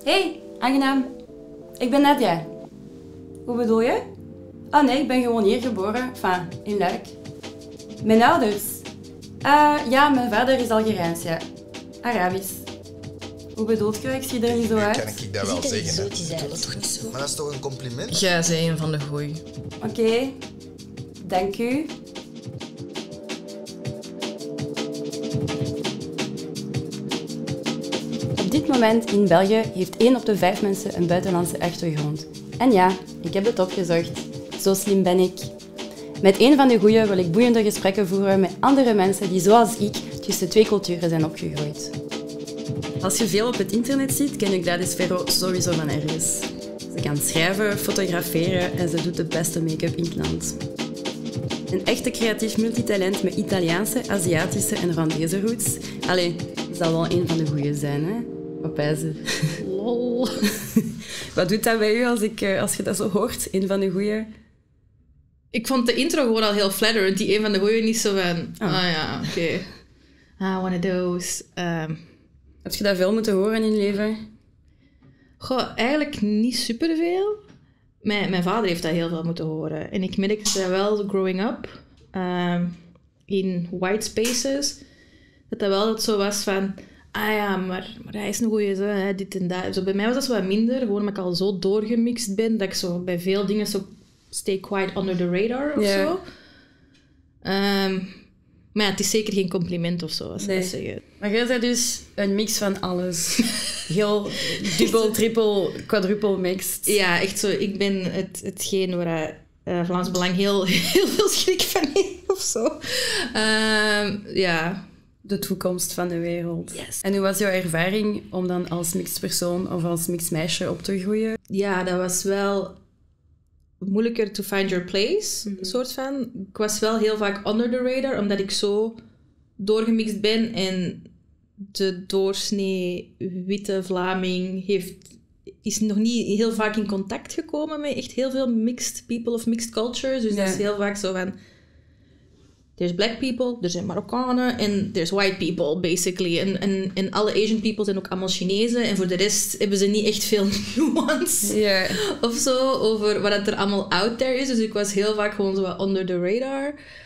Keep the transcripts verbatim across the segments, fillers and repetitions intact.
Hey, aangenaam. Ik ben Nadia. Hoe bedoel je? Oh nee, ik ben gewoon hier geboren. Enfin, in Luik. Mijn ouders? Uh, ja, mijn vader is Algerijns, ja. Arabisch. Hoe bedoelt je? Ik zie er niet zo uit. Kan ik dat wel zeggen, hè? Doe dat toch niet zo? Maar dat is toch een compliment? Jij zei een van de goeie. Oké. Okay. Dank u. Op dit moment in België heeft één op de vijf mensen een buitenlandse achtergrond. En ja, ik heb het opgezocht. Zo slim ben ik. Met een van de goeie wil ik boeiende gesprekken voeren met andere mensen die zoals ik tussen twee culturen zijn opgegroeid. Als je veel op het internet ziet, ken ik Gladys Ferro sowieso van ergens. Ze kan schrijven, fotograferen en ze doet de beste make-up in het land. Een echte creatief multitalent met Italiaanse, Aziatische en Rwandese roots. Allee, zal wel een van de goeie zijn, hè? Wat pijzen. Lol. Wat doet dat bij u als, ik, als je dat zo hoort, een van de goeie? Ik vond de intro gewoon al heel flatterend. Die een van de goeie niet zo van... Oh. Ah ja, oké. Okay. Ah, one of those. Um, Heb je dat veel moeten horen in je leven? Goh, eigenlijk niet superveel. Mijn, mijn vader heeft dat heel veel moeten horen. En ik merkte dat wel growing up. Um, in white spaces. Dat dat wel dat zo was van... Ah ja, maar, maar hij is een goeie, zo, hè, dit en dat. Zo, bij mij was dat zo wat minder. Gewoon omdat ik al zo doorgemixt ben. Dat ik zo bij veel dingen zo... Stay quiet under the radar of yeah. zo. Um, maar ja, het is zeker geen compliment of zo, als nee. ik dat zeggen. Maar jij bent dus een mix van alles. Heel dubbel, triple, quadruple mixed. Ja, echt zo. Ik ben het, hetgeen waar uh, Vlaams Belang heel, heel veel schrik van heeft of zo. Um, ja. De toekomst van de wereld. Yes. En hoe was jouw ervaring om dan als mixed persoon of als mixed meisje op te groeien? Ja, dat was wel... moeilijker to find your place, mm-hmm. soort van. Ik was wel heel vaak under the radar, omdat ik zo doorgemixt ben en de doorsnee witte Vlaming heeft, is nog niet heel vaak in contact gekomen met echt heel veel mixed people of mixed cultures. Dus yeah. dat is heel vaak zo van... There's black people, er zijn Marokkanen en there's white people, basically. En, en, en alle Asian people zijn ook allemaal Chinezen. En voor de rest hebben ze niet echt veel nuance yeah. of zo over wat er allemaal out there is. Dus ik was heel vaak gewoon zo wat under the radar.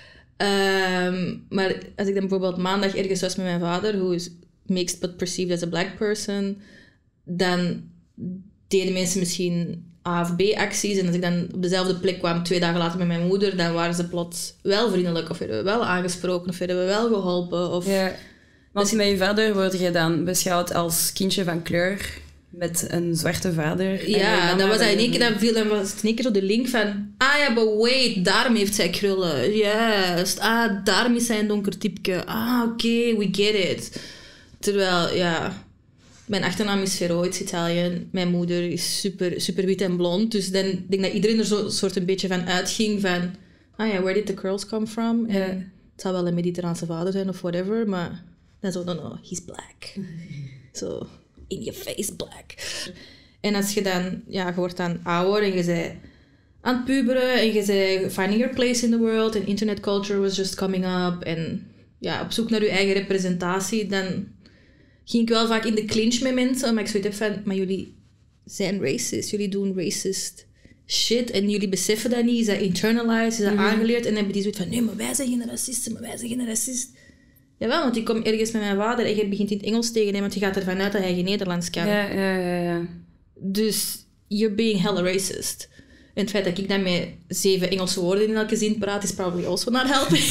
Um, maar als ik dan bijvoorbeeld maandag ergens was met mijn vader, who is mixed but perceived as a black person, dan deden mensen misschien A of B-acties. En als ik dan op dezelfde plek kwam, twee dagen later met mijn moeder, dan waren ze plots wel vriendelijk. Of werden we wel aangesproken, of werden we wel geholpen. Of... Ja. Want met je vader word je dan beschouwd als kindje van kleur met een zwarte vader. Ja, dan was hij in één keer, dan viel dan was het in één keer zo de link van... Ah ja, but wait, daarom heeft zij krullen. Juist. Ah, daarom is zij een donker typje. Ah, oké, okay, we get it. Terwijl, ja... Mijn achternaam is Ferro, it's Italian. Mijn moeder is super, super wit en blond. Dus dan denk ik dat iedereen er zo soort een beetje van uitging van... Ah ja, where did the curls come from? Yeah. En het zou wel een mediterraanse vader zijn of whatever, maar... Dan zo, no, no, he's black. Zo, so, in your face black. En als je dan... Ja, je wordt dan ouder en je bent aan het puberen en je bent finding your place in the world en internet culture was just coming up en ja, op zoek naar je eigen representatie, dan... ging ik wel vaak in de clinch met mensen, maar ik zoiets heb van, maar jullie zijn racist, jullie doen racist shit en jullie beseffen dat niet, is dat internalized, is dat mm-hmm. aangeleerd en dan hebben die zoiets van, nee, maar wij zijn geen racisten, maar wij zijn geen racist. Jawel, want ik kom ergens met mijn vader en je begint in het Engels tegen hem, want je gaat ervan uit dat hij geen Nederlands kan. Ja, ja, ja, ja. Dus you're being hella racist. En het feit dat ik dan met zeven Engelse woorden in elke zin praat, is probably also not helping.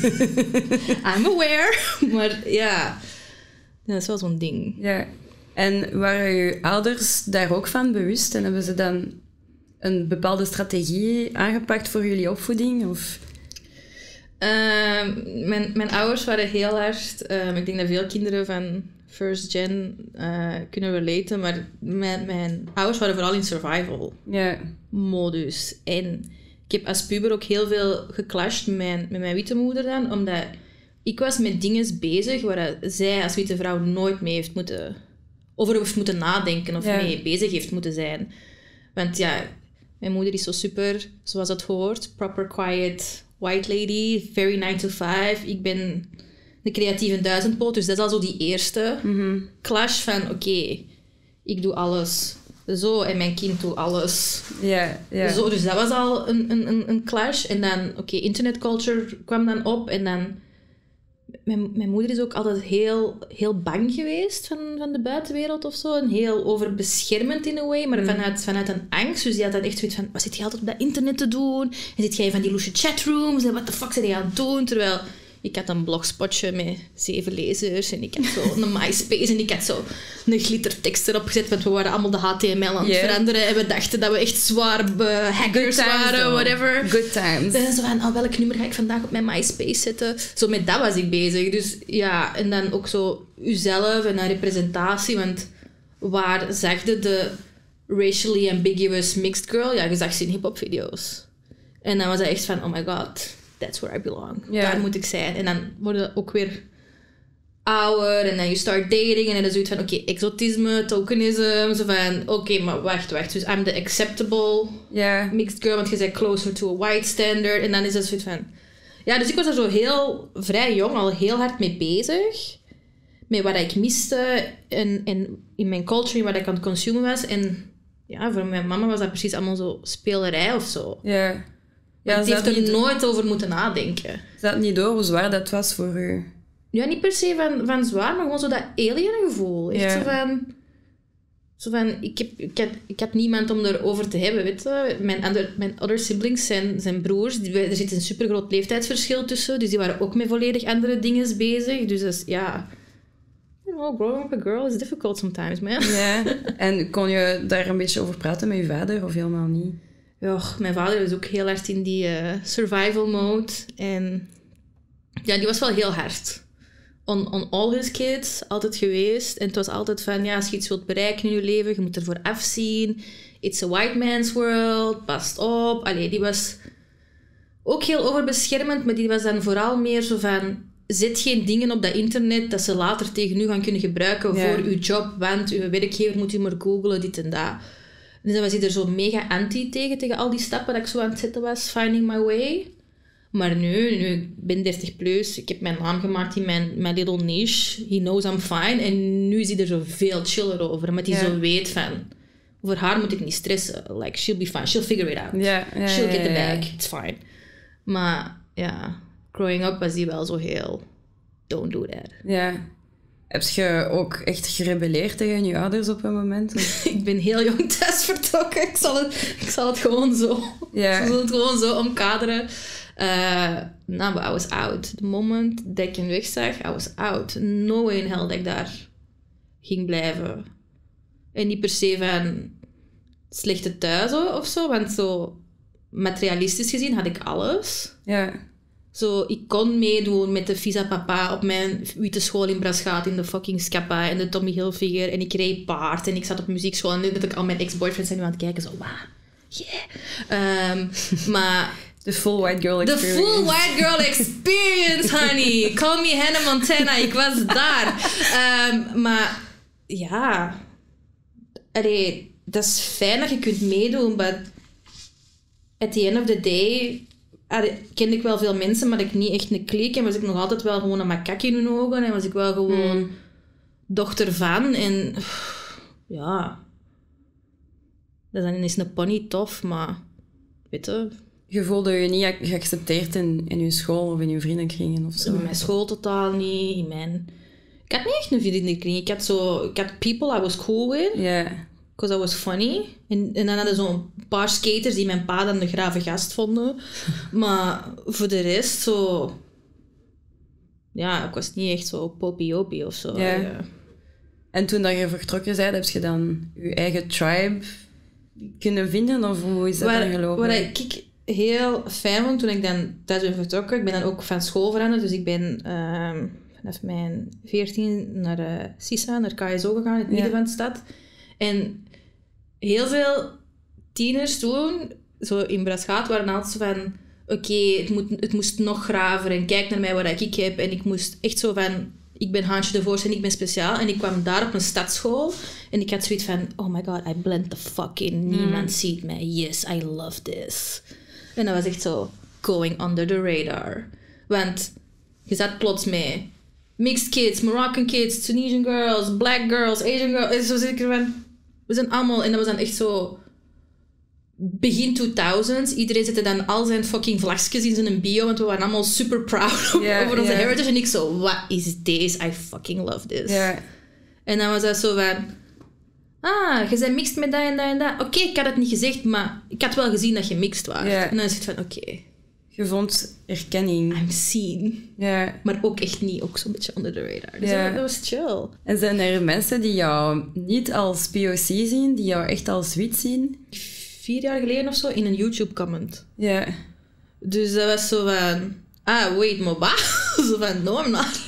I'm aware. Maar ja... Ja, dat is wel zo'n ding. Ja. En waren je ouders daar ook van bewust? En hebben ze dan een bepaalde strategie aangepakt voor jullie opvoeding? Of... Uh, mijn, mijn ouders waren heel hard... Uh, ik denk dat veel kinderen van first gen uh, kunnen relaten. Maar mijn, mijn ouders waren vooral in survival ja. modus. En ik heb als puber ook heel veel geclashed met mijn, met mijn witte moeder dan. Omdat... Ik was met dingen bezig waar zij als witte vrouw nooit mee heeft moeten... over heeft moeten nadenken of ja. mee bezig heeft moeten zijn. Want ja, mijn moeder is zo super, zoals dat hoort, proper quiet white lady, very nine to five. Ik ben een creatieve duizendpoot, dus dat is al zo die eerste mm-hmm. clash van, oké, okay, ik doe alles zo en mijn kind doet alles Ja, ja. zo. Dus dat was al een, een, een clash. En dan, oké, okay, internetculture kwam dan op en dan... Mijn, mijn moeder is ook altijd heel, heel bang geweest van, van de buitenwereld of zo. En heel overbeschermend in a way, maar mm. vanuit, vanuit een angst. Dus die had dan echt zoiets van, wat zit je altijd op dat internet te doen? En zit jij van die loesje chatrooms? En wat de fuck zit je aan het doen? Terwijl ik had een blogspotje met zeven lezers. En ik had zo een MySpace. En ik had zo een glittertekst erop gezet. Want we waren allemaal de H T M L aan het yeah. veranderen. En we dachten dat we echt zwaar hackers waren. Though. Whatever. Good times. En zo van, oh, welk nummer ga ik vandaag op mijn MySpace zetten? Zo met dat was ik bezig. Dus ja, en dan ook zo uzelf en een representatie. Want waar zag je de racially ambiguous mixed girl? Ja, je zag ze in hip-hop video's. En dan was hij echt van, oh my god... That's where I belong. Yeah. Daar moet ik zijn. En dan worden ook weer ouder. En dan you start dating. En dan is het van, oké, okay, exotisme, tokenism. Zo van, oké, okay, maar wacht, wacht. Dus I'm the acceptable yeah. mixed girl. Want je bent closer to a white standard. En dan is het zoiets van... Ja, dus ik was er zo heel vrij jong al heel hard mee bezig. Met wat ik miste. En, en in mijn culture, wat ik aan het consumen was. En ja, voor mijn mama was dat precies allemaal zo spelerij of zo. Ja. Yeah. Ja, die heeft er niet... nooit over moeten nadenken. Zat niet door hoe zwaar dat was voor u? Ja, niet per se van, van zwaar, maar gewoon zo dat alien gevoel. Echt ja. zo van... Zo van, ik, heb, ik, had, ik had niemand om erover te hebben, weet je. Mijn, ander, mijn other siblings zijn, zijn broers. Die, er zit een supergroot leeftijdsverschil tussen. Dus die waren ook met volledig andere dingen bezig. Dus dat is, ja... You know, growing up a girl is difficult sometimes, man. Ja. En kon je daar een beetje over praten met je vader, of helemaal niet? Ja, mijn vader was ook heel hard in die uh, survival mode. En ja, die was wel heel hard. On, on all his kids, altijd geweest. En het was altijd van, ja, als je iets wilt bereiken in je leven, je moet ervoor afzien. It's a white man's world, past op. Allee, die was ook heel overbeschermend, maar die was dan vooral meer zo van... Zet geen dingen op dat internet dat ze later tegen u gaan kunnen gebruiken ja. voor uw job, want uw werkgever moet u maar googlen, dit en dat. Dus dan was hij er zo mega anti tegen, tegen al die stappen dat ik zo aan het zetten was, finding my way. Maar nu, nu ik ben dertig plus, ik heb mijn naam gemaakt in mijn, mijn little niche. He knows I'm fine. En nu is hij er zo veel chiller over, omdat hij yeah. zo weet van... Over haar moet ik niet stressen. Like, she'll be fine. She'll figure it out. Yeah, yeah, she'll get the yeah, bag. yeah. It's fine. Maar ja, growing up was hij wel zo heel... Don't do that. Ja. Heb je ook echt gerebelleerd tegen je ouders op een moment? Ik ben heel jong thuis vertrokken. Ik zal het, ik zal het gewoon zo... Yeah. Ik zal het gewoon zo omkaderen. Uh, nou, but I was out. The moment dat ik hem wegzag, I was out. No way in hell dat ik daar ging blijven. En niet per se van slechte thuis of zo, want zo materialistisch gezien had ik alles. Ja. Yeah. Zo, ik kon meedoen met de Visa Papa op mijn witte school in Braschaat in de fucking Scappa en de Tommy Hilfiger. En ik reed paard en ik zat op muziekschool en dat ik al mijn ex-boyfriends zijn nu aan het kijken. Zo, wow, yeah. Um, maar... The full white girl experience. The full white girl experience, honey. Call me Hannah Montana, ik was daar. Um, maar ja... Allee, dat is fijn dat je kunt meedoen, maar... At the end of the day... kende ik wel veel mensen, maar ik niet echt een klik. En was ik nog altijd wel gewoon een makak in hun ogen. En was ik wel gewoon mm. dochter van. En ja... Dat is dan eens een pony tof, maar... Weet je... Je voelde je niet geaccepteerd in, in je school of in je vriendenkringen of zo? In mijn school totaal niet. In mijn... Ik had niet echt een vriendenkring. Ik had zo... Ik had people I was cool with. Ja. Yeah. Because I was funny. En, en dan hadden zo'n paar skaters die mijn pa dan de grave gast vonden. Maar voor de rest zo... Ja, ik was niet echt zo poppy-opie of zo. Yeah. Ja. En toen dat je vertrokken bent, heb je dan je eigen tribe kunnen vinden? Of hoe is dat waar, dan gelopen? Wat ik heel fijn vond toen ik dan thuis ben vertrokken... Ik ben dan ook van school veranderd. Dus ik ben um, vanaf mijn veertien naar uh, CISA, naar K S O gegaan in het midden yeah. van de stad. En heel veel tieners toen, zo in Braschaat, waren altijd zo van... Oké, okay, het, moet, het moest nog graver en kijk naar mij wat ik heb. En ik moest echt zo van... Ik ben Haantje de Voorst en ik ben speciaal. En ik kwam daar op een stadsschool. En ik had zoiets van... Oh my god, I blend the fuck in. Niemand mm. ziet mij. Yes, I love this. En dat was echt zo... Going under the radar. Want je zat plots mee... Mixed kids, Moroccan kids, Tunisian girls, black girls, Asian girls. En zo zit ik er van... We zijn allemaal... En dat was dan echt zo... Begin tweeduizend. Iedereen zette dan al zijn fucking vlagjes in zijn bio, want we waren allemaal super proud yeah, over onze yeah. heritage. En ik zo, what is this? I fucking love this. Yeah. En dan was dat zo van... Ah, je bent mixed met dat en dat en dat. Oké, okay, ik had het niet gezegd, maar ik had wel gezien dat je mixed was. Yeah. En dan is het van, oké... Okay, je vond erkenning. I'm seen. Yeah. Maar ook echt niet. Ook zo'n beetje under the radar. Dus Yeah. dat was chill. En zijn er mensen die jou niet als P O C zien, die jou echt als wit zien? Vier jaar geleden of zo, in een YouTube-comment. Ja. Yeah. Dus dat was zo van... Ah, wait, maar wat? Zo van, no, I'm not.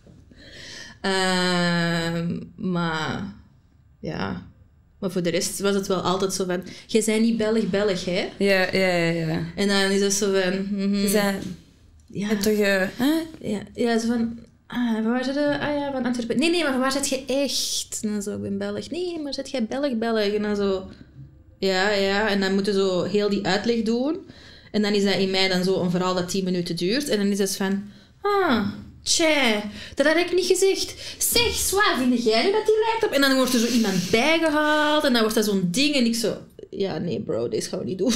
Uh, maar... Ja... Maar voor de rest was het wel altijd zo van... Jij bent niet Belg-Belg, hè? Ja, ja, ja, ja. En dan is het zo van... Mm-hmm. Je zei... Ja. Je toch... Uh, huh? ja, ja, zo van... Ah, van waar zit je? Ah ja, van Antwerpen. Nee, nee, maar van waar zit je echt? En dan zo, ik ben Belg. Nee, maar zit jij Belg-Belg? En dan zo... Ja, ja. En dan moeten zo heel die uitleg doen. En dan is dat in mij dan zo een verhaal dat tien minuten duurt. En dan is het van... Ah... Tjee, dat had ik niet gezegd. Zeg, zwaar, vind jij nu dat die lijkt op? En dan wordt er zo iemand bijgehaald en dan wordt dat zo'n ding en ik zo... Ja, nee bro, deze gaan we niet doen.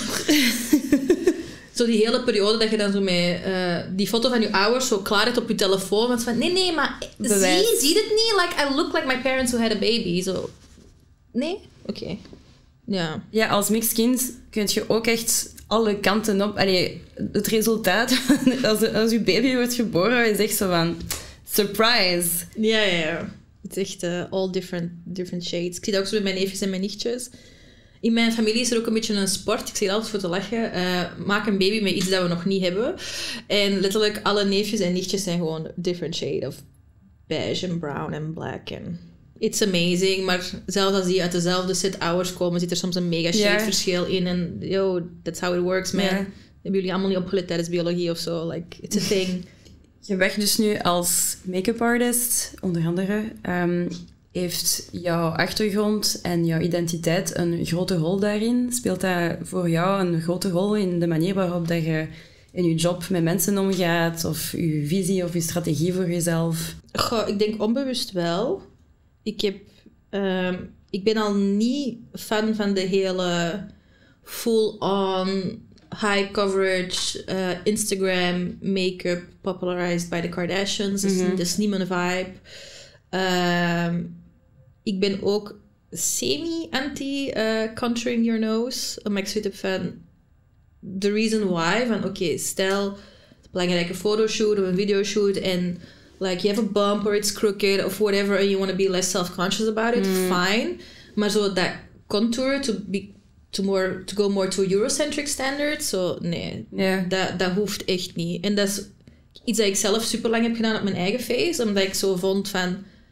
Zo die hele periode dat je dan zo met uh, die foto van je ouders zo klaar hebt op je telefoon. Want van, nee, nee, maar Bewijs. zie, zie het niet? Like, I look like my parents who had a baby. Zo, nee? Oké. Okay. Ja. Ja, als mixed kind kun je ook echt alle kanten op... Allee, het resultaat, als, als je baby wordt geboren, is echt zo van... Surprise! Ja, ja, ja. Het is echt uh, all different, different shades. Ik zie dat ook zo met mijn neefjes en mijn nichtjes. In mijn familie is er ook een beetje een sport. Ik zeg altijd voor te lachen. Uh, maak een baby met iets dat we nog niet hebben. En letterlijk alle neefjes en nichtjes zijn gewoon different shade of beige en brown en black. En it's amazing. Maar zelfs als die uit dezelfde set ouders komen, zit er soms een mega shade yeah. verschil in. En yo, that's how it works, man. Yeah. Hebben jullie allemaal niet opgelet tijdens biologie of zo? Like, it's a thing. Je werkt dus nu als make-up artist, onder andere. Um, heeft jouw achtergrond en jouw identiteit een grote rol daarin? Speelt dat voor jou een grote rol in de manier waarop dat je in je job met mensen omgaat? Of je visie of je strategie voor jezelf? Goh, ik denk onbewust wel. Ik, heb, um, ik ben al niet fan van de hele full-on... high coverage, uh, Instagram, make-up, popularized by the Kardashians. Mm-hmm. Dat, is, dat is niet mijn vibe. Um, ik ben ook semi-anti-contouring uh, your nose. Omdat ik zoiets heb van... The reason why, van oké, okay, stel... een belangrijke fotoshoot of een videoshoot en... like, you have a bump or it's crooked of whatever and you want to be less self-conscious about it, mm. fine. Maar zo dat contour to be... To, more, to go more to Eurocentric standards. So, nee, yeah. dat, dat hoeft echt niet. En dat is iets dat ik zelf super lang heb gedaan op mijn eigen face. Omdat ik zo vond van...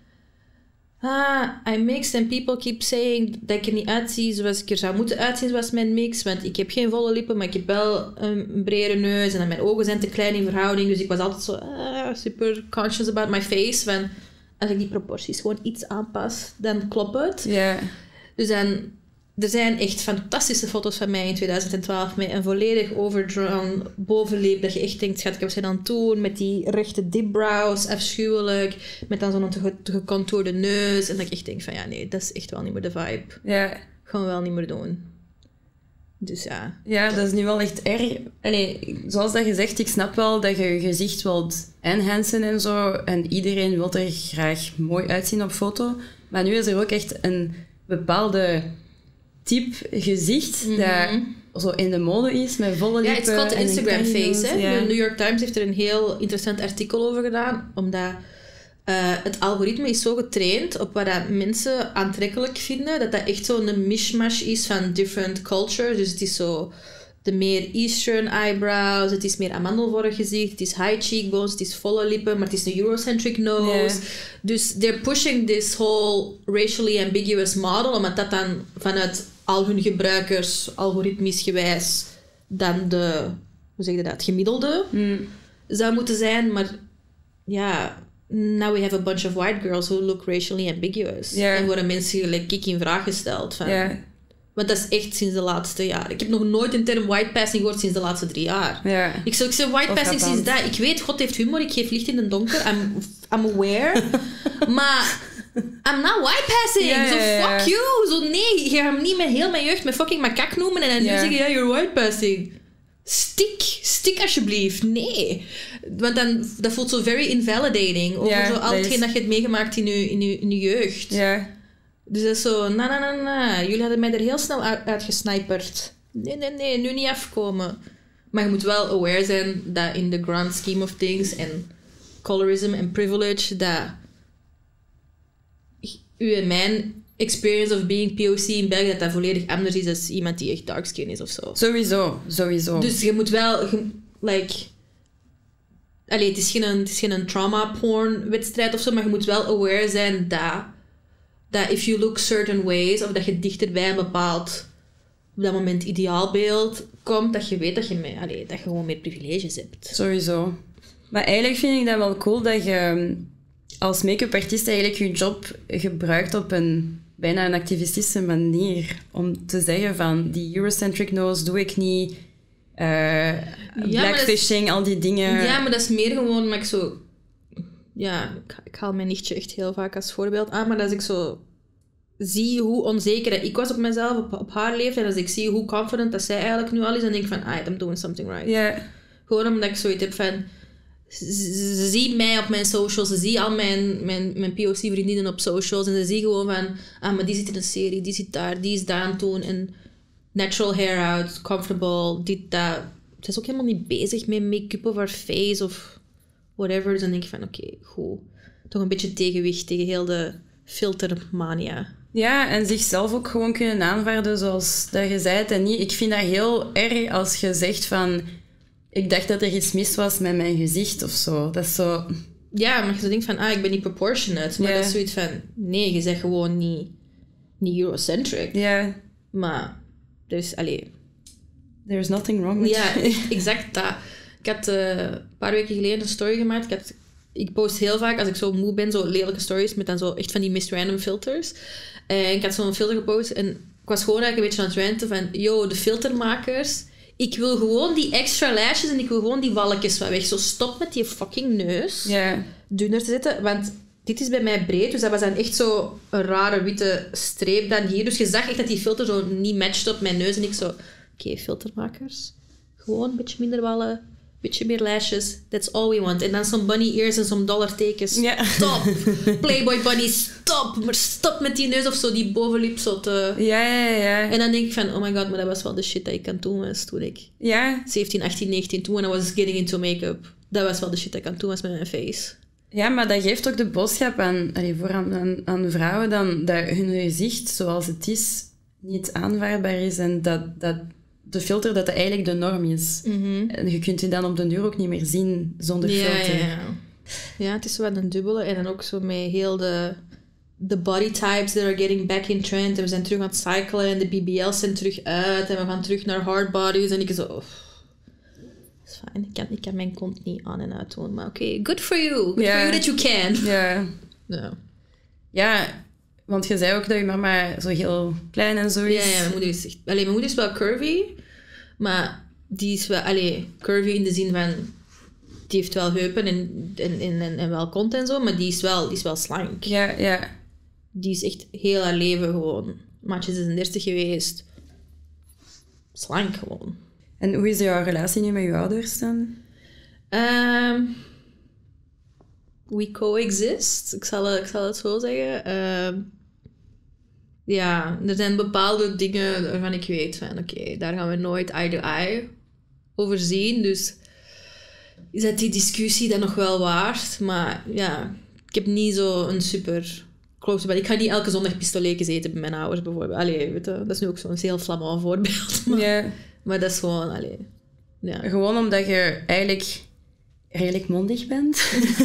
Ah, I mixed and people keep saying dat ik er niet uitzie zoals ik er zou moeten uitzien zoals mijn mix. Want ik heb geen volle lippen, maar ik heb wel een, een bredere neus. En dan mijn ogen zijn te klein in verhouding. Dus ik was altijd zo ah, super conscious about my face. Van, als ik die proporties gewoon iets aanpas, dan klopt het. Yeah. Dus dan... Er zijn echt fantastische foto's van mij in twintig twaalf met een volledig overdrawn bovenlip. Dat je echt denkt, schat, ik heb ze dan doen. Met die rechte dipbrows, afschuwelijk. Met dan zo'n ge- gecontourde neus. En dat ik echt denk van, ja, nee, dat is echt wel niet meer de vibe. Ja. Gaan we wel niet meer doen. Dus ja. Ja, dat is nu wel echt erg. Allee, zoals dat je zegt, ik snap wel dat je je gezicht wilt enhancen en zo. En iedereen wil er graag mooi uitzien op foto. Maar nu is er ook echt een bepaalde... type gezicht mm-hmm. dat zo in de mode is, met volle lippen. Ja, het is called de Instagram face. Hè? Ja. De New York Times heeft er een heel interessant artikel over gedaan, omdat uh, het algoritme is zo getraind op wat dat mensen aantrekkelijk vinden, dat dat echt zo'n mishmash is van different cultures. Dus het is zo de meer Eastern eyebrows, het is meer amandelvorig gezicht, het is high cheekbones, het is volle lippen, maar het is een Eurocentric nose. Yeah. Dus they're pushing this whole racially ambiguous model, omdat dat dan vanuit al hun gebruikers, algoritmisch gewijs, dan de, hoe zeg je dat, gemiddelde mm. zou moeten zijn. Maar ja, now we have a bunch of white girls who look racially ambiguous. Yeah. En worden mensen gelijk ik in vraag gesteld van... Yeah. Want dat is echt sinds de laatste jaren. Ik heb nog nooit een term white passing gehoord sinds de laatste drie jaar. Ja. Ik zou zeggen white of passing sinds dat. Ik weet, God heeft humor, ik geef licht in het donker. I'm, I'm aware. Maar I'm not white passing. Ja, Zo, ja, ja. fuck you. Zo, nee, je gaat me niet met heel mijn jeugd met fucking makak noemen en dan Ja. nu zeggen, ja, you're white passing. Stik. Stik alsjeblieft. Nee. Want dan, dat voelt zo very invalidating. Over Ja, zo dat al hetgeen is- dat je hebt meegemaakt in je, in je, in je jeugd. Ja. Dus dat is zo, na, na, na, na. Jullie hadden mij er heel snel uit, uitgesniperd. Nee, nee, nee, nu niet afkomen. Maar je moet wel aware zijn dat in the grand scheme of things en colorism en privilege, dat u en mijn experience of being P O C in België, dat dat volledig anders is dan iemand die echt dark skin is of zo. Sowieso, sowieso. Dus je moet wel, je- like... Allee, het is geen, het is geen trauma-porn wedstrijd of zo, maar je moet wel aware zijn dat, dat if you look certain ways, of dat je dichter bij een bepaald, op dat moment, ideaalbeeld komt, dat je weet dat je, mee, allee, dat je gewoon meer privileges hebt. Sowieso. Maar eigenlijk vind ik dat wel cool dat je als make-up artiest eigenlijk je job gebruikt op een bijna een activistische manier. Om te zeggen van, die Eurocentric nose doe ik niet. Uh, maar blackfishing, al die dingen. Ja, maar dat is meer gewoon, maar ik zo... Ja, ik, ik haal mijn nichtje echt heel vaak als voorbeeld aan, maar als ik zo zie hoe onzeker dat ik was op mezelf, op, op haar leeftijd, als ik zie hoe confident dat zij eigenlijk nu al is, dan denk ik van, ah, I'm doing something right. Ja. Gewoon omdat ik zoiets heb van... Ze, ze zien mij op mijn socials, ze zien al mijn, mijn, mijn P O C-vriendinnen op socials en ze zien gewoon van, ah, maar die zit in een serie, die zit daar, die is daar aan het doen en natural hair out, comfortable, dit, dat. Ze is ook helemaal niet bezig met make-up of haar face of whatever. Dus dan denk ik van, oké, okay, goed. Toch een beetje tegenwicht tegen heel de filtermania. Ja, en zichzelf ook gewoon kunnen aanvaarden zoals dat je zei het en niet. Ik vind dat heel erg als je zegt van... Ik dacht dat er iets mis was met mijn gezicht of zo. Dat is zo... Ja, maar je zo denkt van, ah, ik ben niet proportionate. Maar Ja. dat is zoiets van, nee, je bent gewoon niet, niet Eurocentric. Ja, Maar, dus, allee... there's nothing wrong with Ja, echt exact dat. Ik had uh, een paar weken geleden een story gemaakt. Ik, had, ik post heel vaak, als ik zo moe ben, zo lelijke stories met dan zo echt van die Miss Random filters. En ik had zo'n filter gepost en ik was gewoon eigenlijk een beetje aan het ranten van, yo, de filtermakers, ik wil gewoon die extra lashes en ik wil gewoon die walletjes wat weg. Zo, stop met die fucking neus Ja. dunner te zetten, want dit is bij mij breed, dus dat was dan echt zo een rare witte streep dan hier. Dus je zag echt dat die filter zo niet matchte op mijn neus en ik zo... Oké, okay, filtermakers. Gewoon een beetje minder wallen, een beetje meer lashes. That's all we want. En dan zo'n bunny ears en zo'n dollartekens. Ja. Stop! Playboy bunny, stop! Maar stop met die neus of zo, die bovenlip zo te... Ja, ja, ja. En dan denk ik van, oh my god, maar dat was wel de shit dat ik aan doen was toen ik Ja. zeventien, achttien, negentien, toen when I was getting into make-up. Dat was wel de shit dat ik aan doen was met mijn face. Ja, maar dat geeft ook de boodschap aan, allee, voor aan, aan, aan vrouwen dan, dat hun gezicht zoals het is niet aanvaardbaar is en dat, dat de filter dat dat eigenlijk de norm is. Mm-hmm. En je kunt je dan op de duur ook niet meer zien zonder Ja, filter. ja, ja. Ja, het is wel een dubbele. En dan ook zo met heel de, de body types that are getting back in trend. En we zijn terug aan het cyclen en de B B L's zijn terug uit. En we gaan terug naar hard bodies. En ik zo... Oh, dat is fijn. Ik kan, ik kan mijn kont niet aan en uit doen. Maar oké, okay, good for you. Good Ja. for you that you can. Ja. Ja, Ja, want je zei ook dat je mama zo heel klein en zo is. ja, ja mijn moeder is echt... Allee, mijn moeder is wel curvy. Maar die is wel... Allee, curvy in de zin van... Die heeft wel heupen en, en, en, en wel kont en zo. Maar die is wel, die is wel slank. Ja, ja. Die is echt heel haar leven gewoon... Maatje zesendertig geweest. Slank gewoon. En hoe is jouw relatie nu met je ouders dan? Um, we coexist. Ik zal, ik zal het zo zeggen. Um, ja, er zijn bepaalde dingen waarvan ik weet van... Oké, okay, daar gaan we nooit eye to eye over zien. Dus is dat die discussie dan nog wel waard? Maar ja, ik heb niet zo een super... Close, ik ga niet elke zondag pistoletjes eten bij mijn ouders bijvoorbeeld. Allee, weet je, dat is nu ook zo'n heel flamant voorbeeld. Maar, Ja. maar dat is gewoon... Allee, ja. Gewoon omdat je eigenlijk redelijk mondig bent.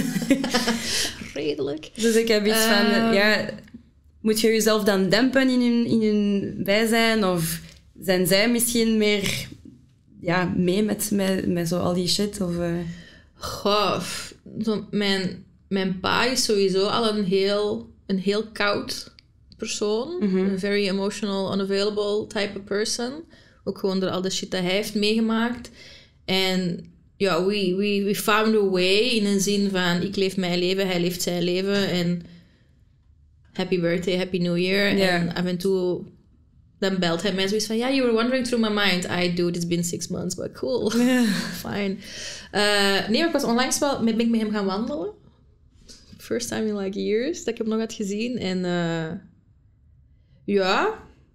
Redelijk. Dus ik heb iets van... Uh, ja, moet je jezelf dan dempen in hun, in hun bijzijn? Of zijn zij misschien meer ja, mee met, met, met zo al die shit? Of, uh... Goh, zo, mijn, mijn pa is sowieso al een heel, een heel koud persoon. Mm-hmm. Een very emotional, unavailable type of person. Ook gewoon door al de shit dat hij heeft meegemaakt. En ja, we, we, we found a way in een zin van... Ik leef mijn leven, hij leeft zijn leven. En happy birthday, happy new year. Ja. En af en toe... Dan belt hij mij zoiets van... Yeah, you were wandering through my mind. I do, it's been six months, but cool. Yeah. Fine. Uh, nee, maar ik was onlangs wel... Ben ik met hem gaan wandelen. First time in like years dat ik hem nog had gezien. En uh, ja...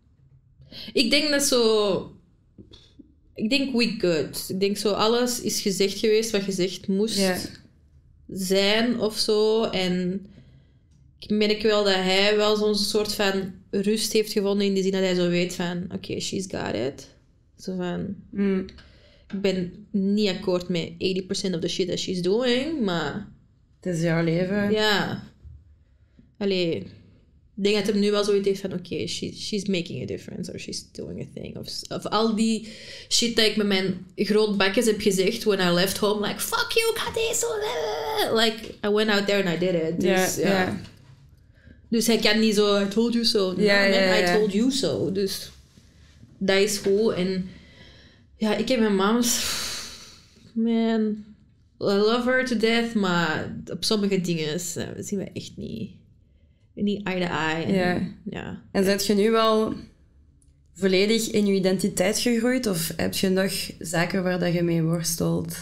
Ik denk dat zo... Ik denk we good. Ik denk zo alles is gezegd geweest wat gezegd moest yeah. zijn of zo. En ik merk wel dat hij wel zo'n soort van rust heeft gevonden in die zin dat hij zo weet van... Oké, okay, she's got it. Zo van... Mm. Ik ben niet akkoord met eighty percent of the shit that she's doing, maar... Het is jouw leven. Ja. Allee... Ik denk dat hij nu wel zoiets heeft van... Oké, okay, she, she's making a difference. Or she's doing a thing. Of, of al die shit dat ik met mijn groot bakjes heb gezegd... When I left home, like... Fuck you, ik ga deze... Like, I went out there and I did it. Dus, yeah, ja. Yeah. Dus hij kan niet zo... I told you so. No, yeah, man, yeah, I yeah. told you so. Dus... Dat is goed. En... Ja, ik heb mijn mams... Man... I love her to death. Maar op sommige dingen zien we echt niet... Niet eye to eye. En, ja. Ja. En zet je nu wel volledig in je identiteit gegroeid? Of heb je nog zaken waar dat je mee worstelt?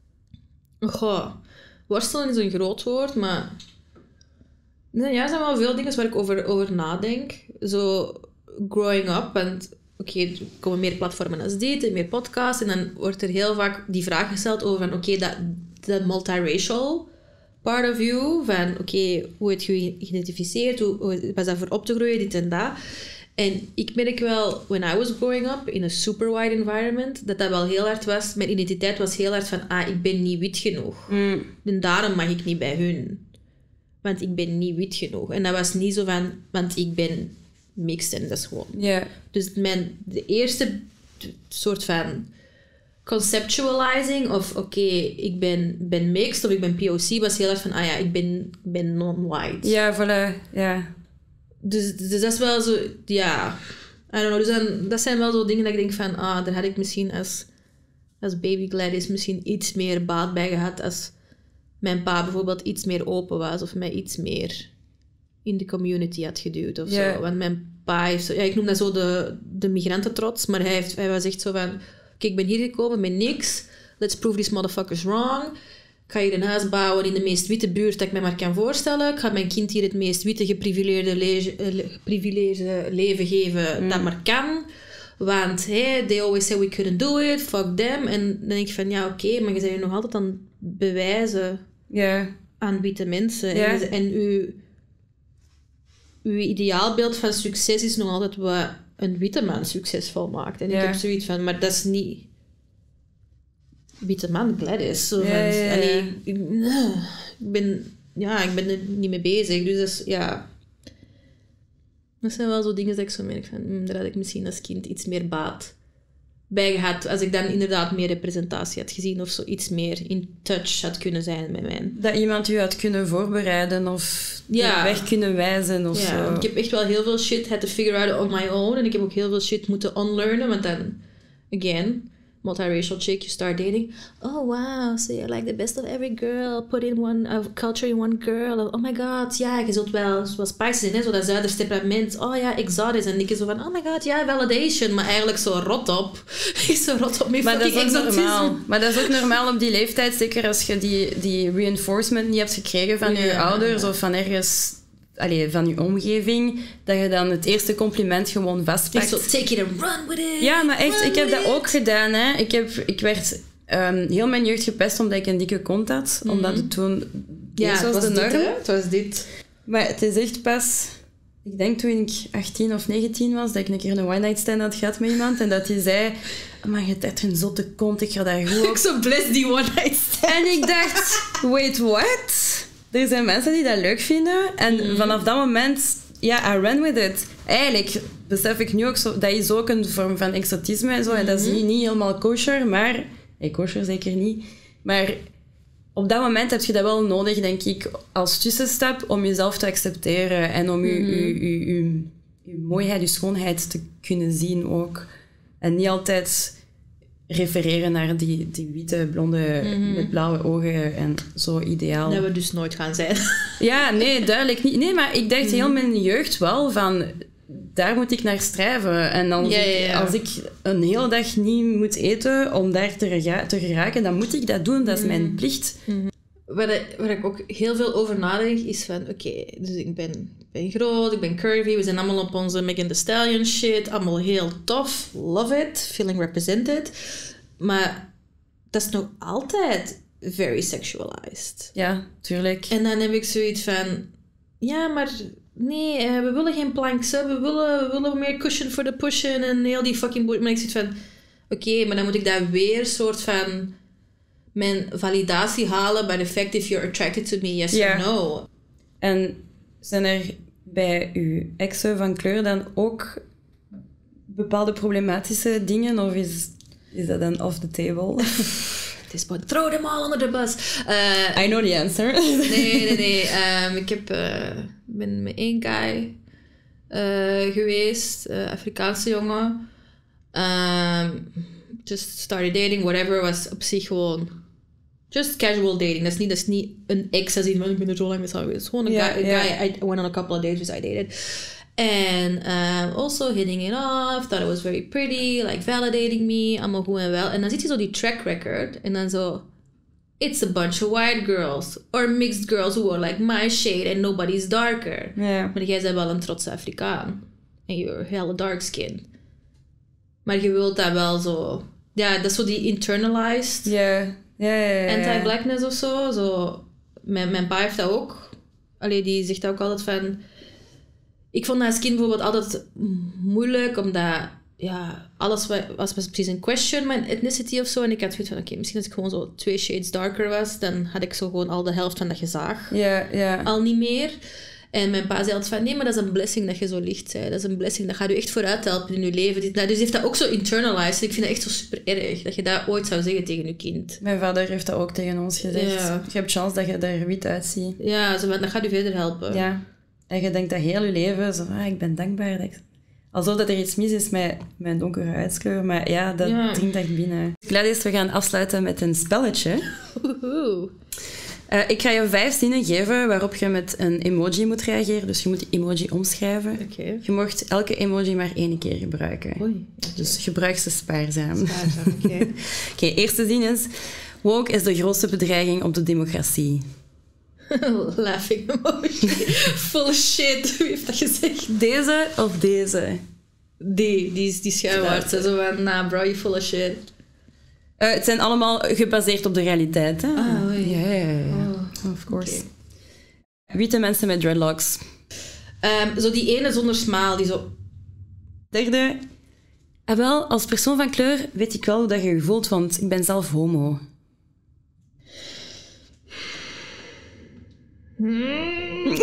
Goh, worstelen is een groot woord, maar... Nee, ja, er zijn wel veel dingen waar ik over, over nadenk. Zo, growing up, want... Oké, okay, er komen meer platformen als dit en meer podcasts. En dan wordt er heel vaak die vraag gesteld over van... Oké, okay, dat, dat multiracial... part of you, van oké, okay, hoe het je geïdentificeerd, hoe, hoe was dat voor op te groeien, dit en dat. En ik merk wel, when I was growing up, in a super wide environment, dat dat wel heel hard was, mijn identiteit was heel hard van, ah, ik ben niet wit genoeg. Mm. En daarom mag ik niet bij hun. Want ik ben niet wit genoeg. En dat was niet zo van, want ik ben mixed en dat is gewoon. Yeah. Dus mijn, de eerste soort van... conceptualizing of oké, okay, ik ben, ben mixed of ik ben P O C was heel erg van, ah ja, ik ben, ben non-white. Ja, voilà, ja. Dus, dus dat is wel zo, ja, I don't know, dus dan, dat zijn wel zo dingen dat ik denk van, ah, daar had ik misschien als, als baby Gladys misschien iets meer baat bij gehad als mijn pa bijvoorbeeld iets meer open was of mij iets meer in de community had geduwd of yeah. zo. Want mijn pa heeft zo, ja, ik noem dat zo de, de migrantentrots, maar hij, heeft, hij was echt zo van... Kijk, ik ben hier gekomen met niks. Let's prove these motherfuckers wrong. Ik ga hier een huis bouwen in de meest witte buurt dat ik me maar kan voorstellen. Ik ga mijn kind hier het meest witte, geprivileerde, le- geprivileerde leven geven mm. dat maar kan. Want hey, they always say we couldn't do it. Fuck them. En dan denk ik van, ja, oké, okay, maar je bent je nog altijd aan bewijzen yeah. aan witte mensen. Yeah. En, en uw, uw ideaalbeeld van succes is nog altijd wat... een witte man succesvol maakt. En ja. ik heb zoiets van, maar dat is niet... Witte man Gladys. Zo ja, van, ja, ja. Allee, ik, ik ben... Ja, ik ben er niet mee bezig. Dus dat is, ja... Dat zijn wel zo dingen dat ik zo merk van... Hmm, daar had ik misschien als kind iets meer baat bij gehad. Als ik dan inderdaad meer representatie had gezien of zo iets meer in touch had kunnen zijn met mij. Dat iemand u had kunnen voorbereiden of ja. de weg kunnen wijzen of ja. zo. Ik heb echt wel heel veel shit had to figure out on my own. En ik heb ook heel veel shit moeten unlearnen. Want dan, again, multiracial chick, you start dating. Oh wow, so you're like the best of every girl. Put in one uh, culture in one girl. Oh my god, ja, je zult wel, wel spicy zijn, hè? Zo dat Zuiders temperament. Oh ja, exotisch. En ik is zo van, oh my god, ja, validation. Maar eigenlijk zo rot op. Ik zo rot op met maar dat is ook exotisme. normaal. Maar dat is ook normaal op die leeftijd. Zeker als je die, die reinforcement niet hebt gekregen van ja. je ouders of van ergens... Allee, van je omgeving, dat je dan het eerste compliment gewoon vastpakt. Zo, take it and run with it. Ja, maar echt, run ik heb dat it. ook gedaan. Hè. Ik, heb, ik werd um, heel mijn jeugd gepest omdat ik een dikke kont had. Mm-hmm. Omdat het toen... Ja, het was, de norm. dit, hè? Het was dit. Maar het is echt pas... Ik denk toen ik achttien of negentien was, dat ik een keer een one-night stand had gehad met iemand. En dat hij zei... Maar je hebt echt een zotte kont, ik ga daar goed op. Ik zo bless die one-night stand. En ik dacht... Wait, what? Er zijn mensen die dat leuk vinden. En mm. vanaf dat moment... Ja, I ran with it. Eigenlijk besef ik nu ook zo... Dat is ook een vorm van exotisme en zo. En dat is niet, niet helemaal kosher, maar... Hey, kosher zeker niet. Maar op dat moment heb je dat wel nodig, denk ik, als tussenstap om jezelf te accepteren. En om je, mm. je, je, je, je mooiheid, je schoonheid te kunnen zien ook. En niet altijd refereren naar die, die witte, blonde, mm-hmm. met blauwe ogen en zo ideaal. Dat we dus nooit gaan zijn. Ja, nee, duidelijk niet. Nee, maar ik dacht mm-hmm. heel mijn jeugd wel van... Daar moet ik naar strijven. En als, ja, ja, ja. Ik, als ik een hele dag niet moet eten om daar te, rega- te geraken, dan moet ik dat doen. Dat is mm-hmm. mijn plicht. Mm-hmm. Waar, ik, waar ik ook heel veel over nadenk, is van... Oké, okay, dus ik ben, ik ben groot, ik ben curvy. We zijn allemaal op onze Megan Thee Stallion shit. Allemaal heel tof. Love it. Feeling represented. Maar dat is nog altijd very sexualized. Ja, tuurlijk. En dan heb ik zoiets van... Ja, maar... Nee, uh, we willen geen planks. Hè. We, willen, we willen meer cushion voor de pushen en heel die fucking boot. Maar ik zit van... Oké, okay, maar dan moet ik daar weer soort van... mijn validatie halen bij de fact if you're attracted to me, yes yeah. or no. En zijn er bij uw exen van kleur dan ook bepaalde problematische dingen? Of is, is dat dan off the table? Het is but throw them all under the bus. Uh, I know the answer. nee, nee, nee. Um, ik heb, uh, ben met één guy uh, geweest. Uh, Afrikaanse jongen. Um, just started dating, whatever. Was op zich gewoon... Just casual dating. Dat is niet, dat is niet een ex als in van ik ben er zo lang mee samen geweest. Gewoon een yeah, guy. A yeah. guy I went on a couple of dates, dus I dated. And um, also hitting it off. Thought it was very pretty. Like validating me. Allemaal goed en wel. En dan ziet je zo die track record. En dan zo... It's a bunch of white girls. Or mixed girls who are like my shade. And nobody's darker. Yeah. Maar jij bent wel een trotse Afrikaan. En you're hella dark skin. Maar je wilt dat wel zo... Ja, dat is zo die internalized... Yeah. Ja, ja, ja, ja. Anti-blackness of zo. zo. Mijn, mijn pa heeft dat ook. Allee, die zegt ook altijd van... Ik vond dat als kind bijvoorbeeld altijd moeilijk, omdat... Ja, alles was, was precies een question, mijn ethnicity of zo. En ik had zoiets van, oké, okay, misschien als ik gewoon zo twee shades darker was, dan had ik zo gewoon al de helft van dat je zag. Ja, ja. Al niet meer. En mijn pa zei altijd van, nee, maar dat is een blessing dat je zo licht bent. Dat is een blessing, dat gaat je echt vooruit helpen in je leven. Dus hij heeft dat ook zo internalized. Ik vind dat echt zo super erg, dat je dat ooit zou zeggen tegen je kind. Mijn vader heeft dat ook tegen ons gezegd. Ja. Je hebt chance dat je er wit uitziet. Ja, zo, dat gaat je verder helpen. Ja. En je denkt dat heel je leven, zo, ah, ik ben dankbaar. Dat ik... Alsof dat er iets mis is met mijn donkere huidskleur. Maar ja, dat ja. dringt echt binnen. Gladys, we gaan afsluiten met een spelletje. Uh, ik ga je vijf zinnen geven waarop je met een emoji moet reageren. Dus je moet die emoji omschrijven. Okay. Je mocht elke emoji maar één keer gebruiken. Oei, okay. Dus gebruik ze spaarzaam. Spaarzaam, oké. Okay. okay, eerste zin is... Woke is de grootste bedreiging op de democratie. Laughing emoji. Full shit. Wie heeft dat gezegd? Deze of deze? Die, die is die schuilwaard. Zo van, nah bro, you full of shit. Uh, het zijn allemaal gebaseerd op de realiteit, hè? Ah, oei. Ja, ja, ja. Oh, of course. Okay. Witte mensen met dreadlocks. Um, zo die ene zonder smaal, die zo... Derde. Ah, wel, als persoon van kleur weet ik wel hoe dat je je voelt, want ik ben zelf homo. Hmm.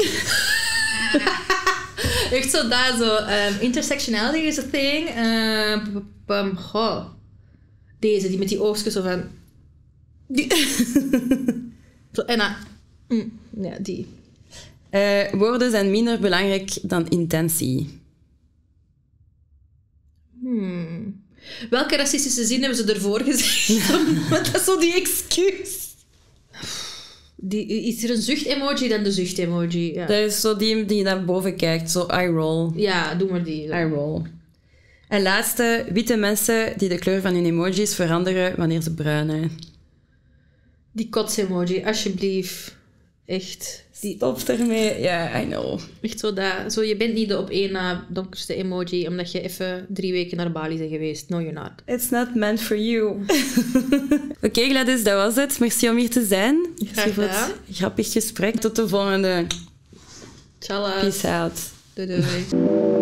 Echt zo daar, zo... Um, intersectionality is a thing. Uh, um, oh. Deze, die met die oogstjes zo van... Die. Zo, en dan... Mm, ja, die. Uh, woorden zijn minder belangrijk dan intentie. Hmm. Welke racistische zin hebben ze ervoor gezegd? Wat is zo die excuus? Die, is er een zucht-emoji dan de zucht-emoji? Ja. Dat is zo die die naar boven kijkt, zo eye-roll. Ja, doe maar die. Eye-roll. En laatste, witte mensen die de kleur van hun emojis veranderen wanneer ze bruinen. Die kots-emoji, alsjeblieft. Echt. Die... Stop ermee. Ja, yeah, I know. Echt zo dat. Zo, je bent niet de op één na donkerste emoji, omdat je even drie weken naar Bali bent geweest. No, you're not. It's not meant for you. Oké, okay, Gladys, dat was het. Merci om hier te zijn. Graag gedaan. Grappig gesprek. Tot de volgende. Ciao. Peace out. Doei doei.